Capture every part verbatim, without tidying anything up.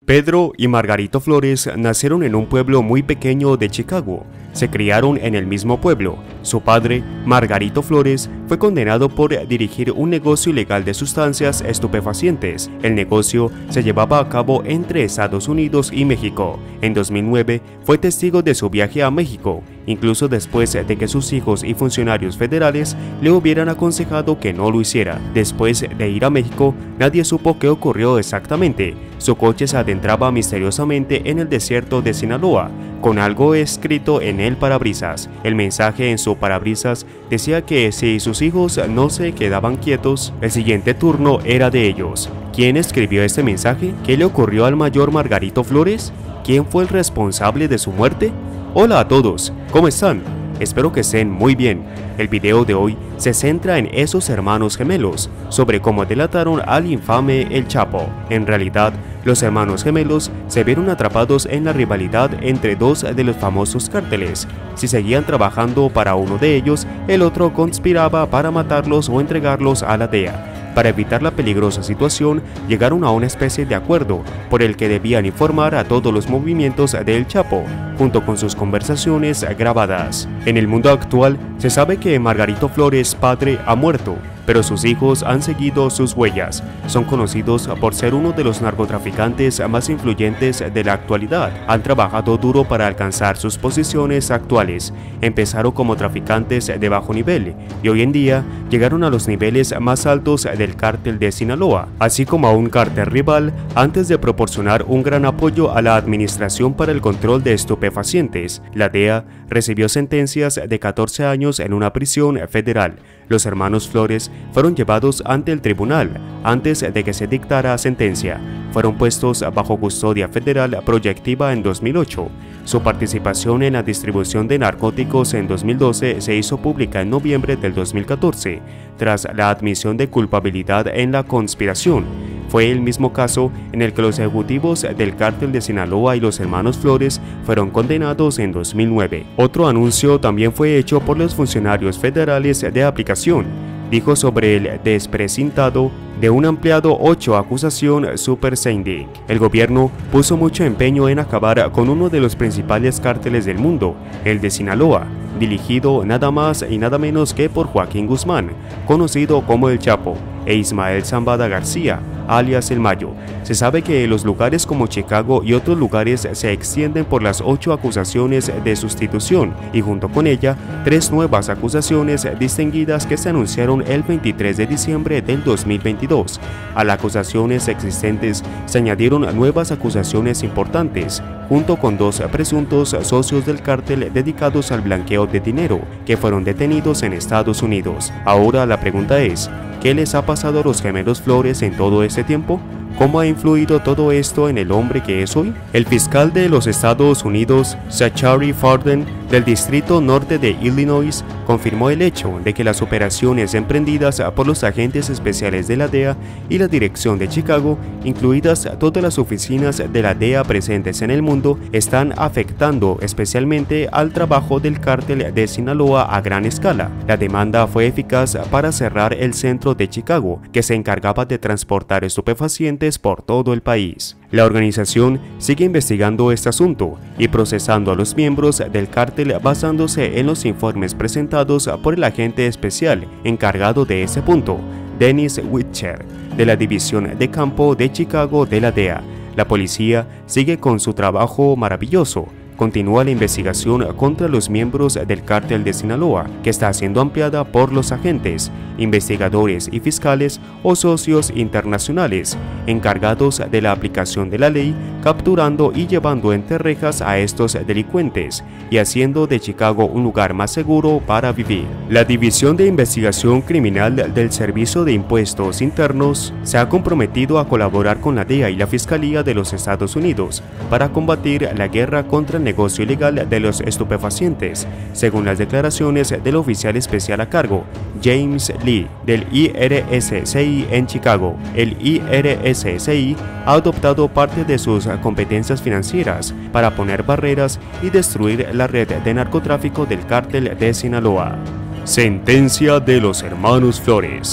Pedro y Margarito Flores nacieron en un pueblo muy pequeño de Chicago. Se criaron en el mismo pueblo. Su padre, Margarito Flores, fue condenado por dirigir un negocio ilegal de sustancias estupefacientes. El negocio se llevaba a cabo entre Estados Unidos y México. En dos mil nueve fue testigo de su viaje a México, incluso después de que sus hijos y funcionarios federales le hubieran aconsejado que no lo hiciera. Después de ir a México, nadie supo qué ocurrió exactamente. Su coche se adentraba misteriosamente en el desierto de Sinaloa, con algo escrito en el parabrisas. El mensaje en su parabrisas decía que si sus hijos no se quedaban quietos, el siguiente turno era de ellos. ¿Quién escribió este mensaje? ¿Qué le ocurrió al mayor Margarito Flores? ¿Quién fue el responsable de su muerte? Hola a todos, ¿cómo están? Espero que estén muy bien. El video de hoy se centra en esos hermanos gemelos, sobre cómo delataron al infame El Chapo. En realidad, los hermanos gemelos se vieron atrapados en la rivalidad entre dos de los famosos cárteles. Si seguían trabajando para uno de ellos, el otro conspiraba para matarlos o entregarlos a la D E A. Para evitar la peligrosa situación, llegaron a una especie de acuerdo por el que debían informar a todos los movimientos del Chapo, junto con sus conversaciones grabadas. En el mundo actual, se sabe que Margarito Flores, padre, ha muerto, pero sus hijos han seguido sus huellas. Son conocidos por ser uno de los narcotraficantes más influyentes de la actualidad. Han trabajado duro para alcanzar sus posiciones actuales. Empezaron como traficantes de bajo nivel y hoy en día llegaron a los niveles más altos del cártel de Sinaloa, así como a un cártel rival, antes de proporcionar un gran apoyo a la Administración para el Control de Estupefacientes. La D E A recibió sentencias de catorce años en una prisión federal. Los hermanos Flores fueron llevados ante el tribunal antes de que se dictara sentencia. Fueron puestos bajo custodia federal proyectiva en dos mil ocho. Su participación en la distribución de narcóticos en dos mil doce se hizo pública en noviembre del dos mil catorce, tras la admisión de culpabilidad en la conspiración. Fue el mismo caso en el que los ejecutivos del cártel de Sinaloa y los hermanos Flores fueron condenados en dos mil nueve. Otro anuncio también fue hecho por los funcionarios federales de aplicación. Dijo sobre el desprecintado de un ampliado ocho acusación super sending. El gobierno puso mucho empeño en acabar con uno de los principales cárteles del mundo, el de Sinaloa, dirigido nada más y nada menos que por Joaquín Guzmán, conocido como El Chapo, e Ismael Zambada García, alias El Mayo. Se sabe que los lugares como Chicago y otros lugares se extienden por las ocho acusaciones de sustitución y junto con ella tres nuevas acusaciones distinguidas que se anunciaron el veintitrés de diciembre del dos mil veintidós. A las acusaciones existentes se añadieron nuevas acusaciones importantes, junto con dos presuntos socios del cártel dedicados al blanqueo de dinero, que fueron detenidos en Estados Unidos. Ahora la pregunta es, ¿qué les ha pasado a los gemelos Flores en todo este tiempo? ¿Cómo ha influido todo esto en el hombre que es hoy? El fiscal de los Estados Unidos, Zachary Farden, del Distrito Norte de Illinois, confirmó el hecho de que las operaciones emprendidas por los agentes especiales de la D E A y la Dirección de Chicago, incluidas todas las oficinas de la D E A presentes en el mundo, están afectando especialmente al trabajo del cártel de Sinaloa a gran escala. La demanda fue eficaz para cerrar el centro de Chicago, que se encargaba de transportar estupefacientes por todo el país. La organización sigue investigando este asunto y procesando a los miembros del cártel basándose en los informes presentados por el agente especial encargado de ese punto, Dennis Witcher, de la División de Campo de Chicago de la D E A. La policía sigue con su trabajo maravilloso. Continúa la investigación contra los miembros del cártel de Sinaloa, que está siendo ampliada por los agentes, investigadores y fiscales o socios internacionales encargados de la aplicación de la ley, capturando y llevando entre rejas a estos delincuentes y haciendo de Chicago un lugar más seguro para vivir. La División de Investigación Criminal del Servicio de Impuestos Internos se ha comprometido a colaborar con la D E A y la Fiscalía de los Estados Unidos para combatir la guerra contra el negocio ilegal de los estupefacientes, según las declaraciones del oficial especial a cargo, James Lee, del I R S C I en Chicago. El I R S C I ha adoptado parte de sus competencias financieras para poner barreras y destruir la red de narcotráfico del cártel de Sinaloa. Sentencia de los hermanos Flores.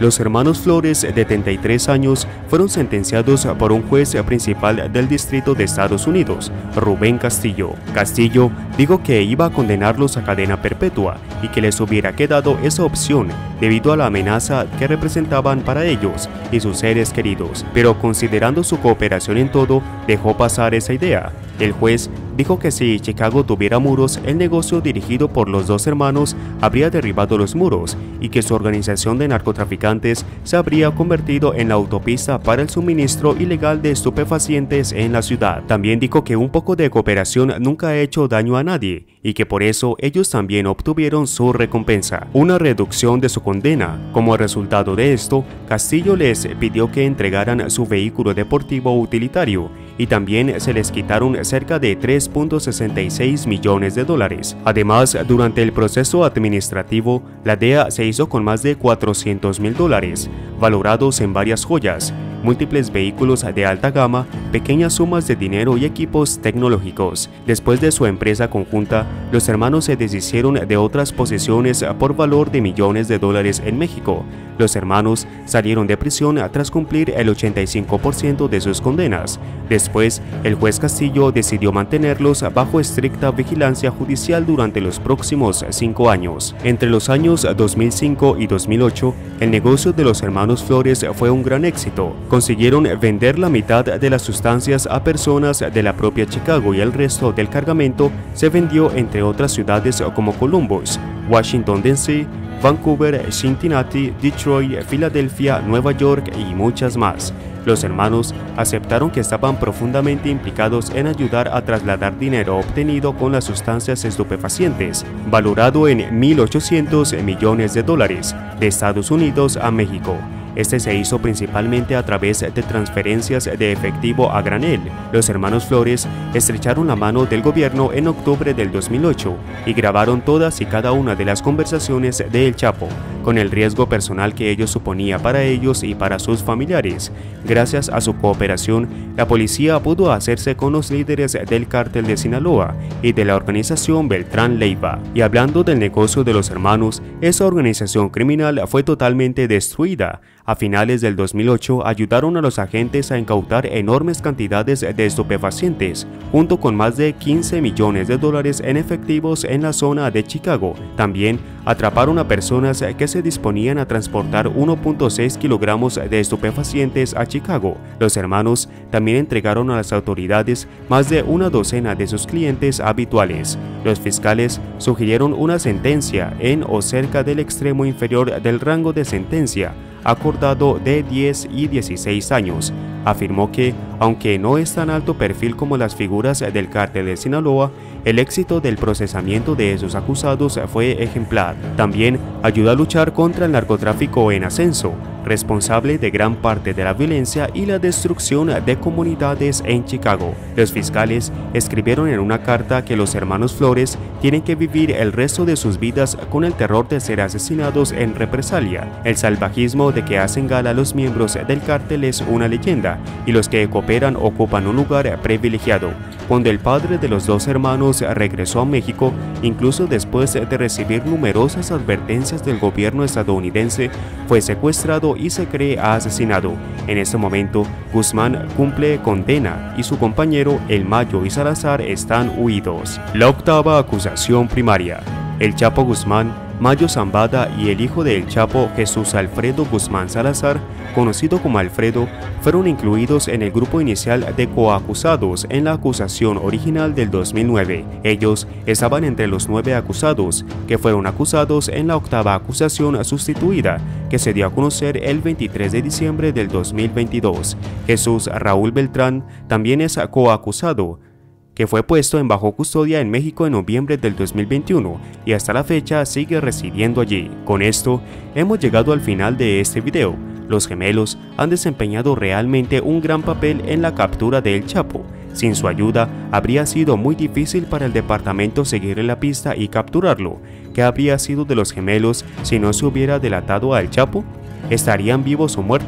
Los hermanos Flores, de setenta y tres años, fueron sentenciados por un juez principal del Distrito de Estados Unidos, Rubén Castillo. Castillo dijo que iba a condenarlos a cadena perpetua y que les hubiera quedado esa opción debido a la amenaza que representaban para ellos y sus seres queridos, pero considerando su cooperación en todo, dejó pasar esa idea. El juez dijo que si Chicago tuviera muros, el negocio dirigido por los dos hermanos habría derribado los muros y que su organización de narcotraficantes se habría convertido en la autopista para el suministro ilegal de estupefacientes en la ciudad. También dijo que un poco de cooperación nunca ha hecho daño a nadie y que por eso ellos también obtuvieron su recompensa, una reducción de su condena. Como resultado de esto, Castillo les pidió que entregaran su vehículo deportivo utilitario y también se les quitaron cerca de tres punto sesenta y seis millones de dólares. Además, durante el proceso administrativo, la D E A se hizo con más de cuatrocientos mil dólares, valorados en varias joyas, múltiples vehículos de alta gama, pequeñas sumas de dinero y equipos tecnológicos. Después de su empresa conjunta, los hermanos se deshicieron de otras posesiones por valor de millones de dólares en México. Los hermanos salieron de prisión tras cumplir el ochenta y cinco por ciento de sus condenas. Después, el juez Castillo decidió mantenerlos bajo estricta vigilancia judicial durante los próximos cinco años. Entre los años dos mil cinco y dos mil ocho, el negocio de los hermanos Flores fue un gran éxito. Consiguieron vender la mitad de las sustancias a personas de la propia Chicago y el resto del cargamento se vendió entre otras ciudades como Columbus, Washington D C, Vancouver, Cincinnati, Detroit, Filadelfia, Nueva York y muchas más. Los hermanos aceptaron que estaban profundamente implicados en ayudar a trasladar dinero obtenido con las sustancias estupefacientes, valorado en mil ochocientos millones de dólares, de Estados Unidos a México. Este se hizo principalmente a través de transferencias de efectivo a granel. Los hermanos Flores estrecharon la mano del gobierno en octubre del dos mil ocho y grabaron todas y cada una de las conversaciones de El Chapo, con el riesgo personal que ello suponía para ellos y para sus familiares. Gracias a su cooperación, la policía pudo hacerse con los líderes del cártel de Sinaloa y de la organización Beltrán Leiva. Y hablando del negocio de los hermanos, esa organización criminal fue totalmente destruida. A finales del dos mil ocho ayudaron a los agentes a incautar enormes cantidades de estupefacientes, junto con más de quince millones de dólares en efectivos en la zona de Chicago. También atraparon a personas que se disponían a transportar uno punto seis kilogramos de estupefacientes a Chicago. Los hermanos también entregaron a las autoridades más de una docena de sus clientes habituales. Los fiscales sugirieron una sentencia en o cerca del extremo inferior del rango de sentencia acordado de diez y dieciséis años. Afirmó que, aunque no es tan alto perfil como las figuras del cártel de Sinaloa, el éxito del procesamiento de esos acusados fue ejemplar. También ayudó a luchar contra el narcotráfico en ascenso, responsable de gran parte de la violencia y la destrucción de comunidades en Chicago. Los fiscales escribieron en una carta que los hermanos Flores tienen que vivir el resto de sus vidas con el terror de ser asesinados en represalia. El salvajismo de que hacen gala los miembros del cártel es una leyenda, y los que cooperan ocupan un lugar privilegiado. Cuando el padre de los dos hermanos regresó a México, incluso después de recibir numerosas advertencias del gobierno estadounidense, fue secuestrado y se cree asesinado. En este momento, Guzmán cumple condena y su compañero El Mayo y Salazar están huidos. La octava acusación primaria. El Chapo Guzmán, Mayo Zambada y el hijo de El Chapo, Jesús Alfredo Guzmán Salazar, conocido como Alfredo, fueron incluidos en el grupo inicial de coacusados en la acusación original del dos mil nueve. Ellos estaban entre los nueve acusados, que fueron acusados en la octava acusación sustituida, que se dio a conocer el veintitrés de diciembre del dos mil veintidós. Jesús Raúl Beltrán también es coacusado, que fue puesto en bajo custodia en México en noviembre del dos mil veintiuno y hasta la fecha sigue residiendo allí. Con esto, hemos llegado al final de este video. Los gemelos han desempeñado realmente un gran papel en la captura de El Chapo. Sin su ayuda, habría sido muy difícil para el departamento seguirle la pista y capturarlo. ¿Qué habría sido de los gemelos si no se hubiera delatado a El Chapo? ¿Estarían vivos o muertos?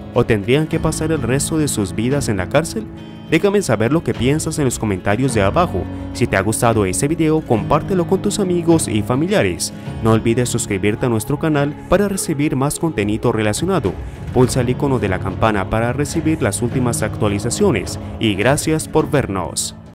o tendrían que pasar el resto de sus vidas en la cárcel? Déjame saber lo que piensas en los comentarios de abajo. Si te ha gustado este video, compártelo con tus amigos y familiares. No olvides suscribirte a nuestro canal para recibir más contenido relacionado. Pulsa el icono de la campana para recibir las últimas actualizaciones y gracias por vernos.